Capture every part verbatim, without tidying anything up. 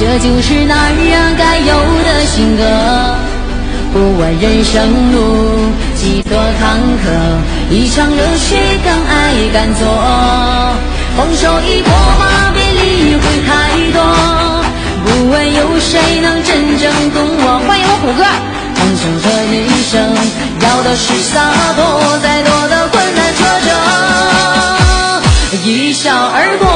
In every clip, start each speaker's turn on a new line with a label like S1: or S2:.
S1: 这就是男人该有的性格。不问人生路几多坎坷，一场热血敢爱敢做。放手一搏吧，别理会太多，不问有谁能真正懂我。欢迎我虎哥。放手这一生要的是洒脱，再多的困难挫折一笑而过。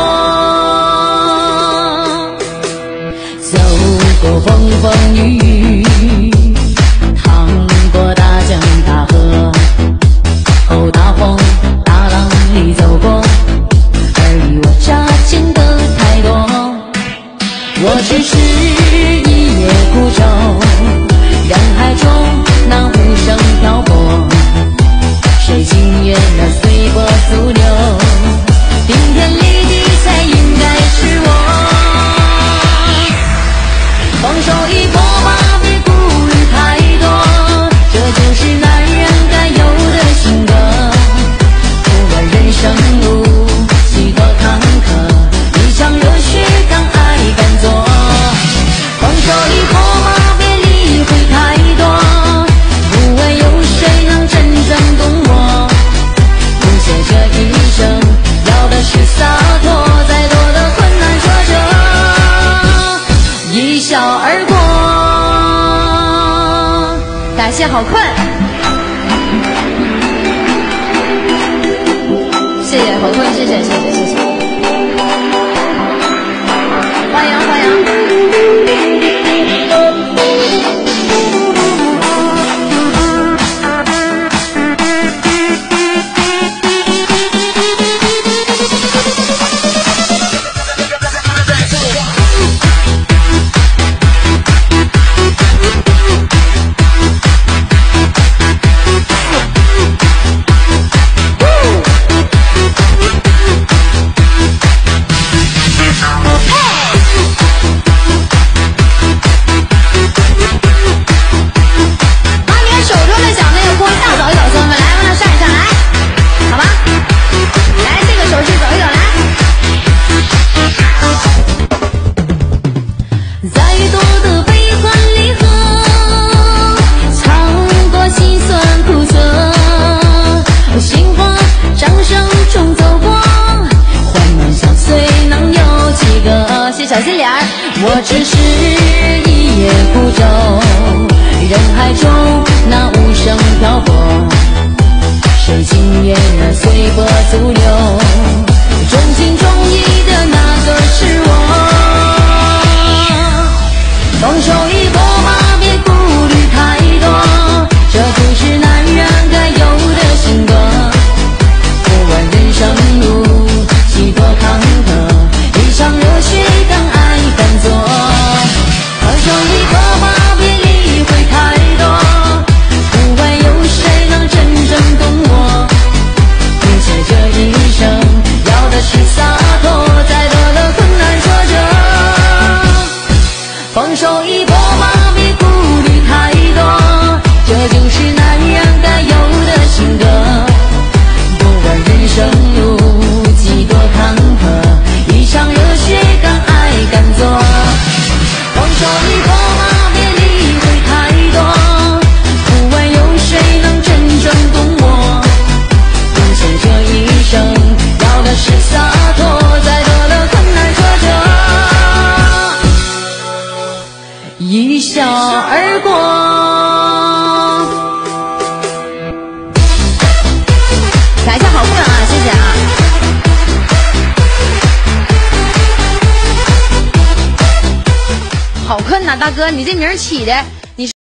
S1: 走过风风雨雨，趟过大江大河，后大风大浪里走过，而离我乍见的太多。我只是一叶孤舟，人海中那无声漂泊，谁情愿那随波逐流，顶天立地才应该是我。放手一搏吧，别顾虑太多，这就是男人该有的性格。不问人生路几多坎坷，一场热血敢爱敢做。放手一搏吧，别理会太多，不问有谁能真正懂我。不屑这一生要的是洒脱，再多的困难挫折一笑而过。感谢好困，谢谢好困，谢谢谢谢谢谢，欢迎欢迎。小心脸儿，我只是一叶孤舟，人海中那无声漂泊，谁情愿那随波逐流，中情中意的那个是我。放手一搏吧，别顾虑太多，这就是男人该有的性格。不问人生路几多坎坷，一场热血敢爱敢做。放手一搏吧，别理会太多，不问有谁能真正懂我。不屑这一生要的是洒脱，再多的困难挫折放手一搏吧，别顾虑太多，这就是男人该有的性格。不问人生路几多坎坷，一场热血敢爱敢做。放手一搏吧，别理会太多，不问有谁能真正懂我。不屑这一生要的是洒脱，再多的困难挫折一笑而过。感谢好困啊，谢谢啊。好困呐，大哥，你这名起的。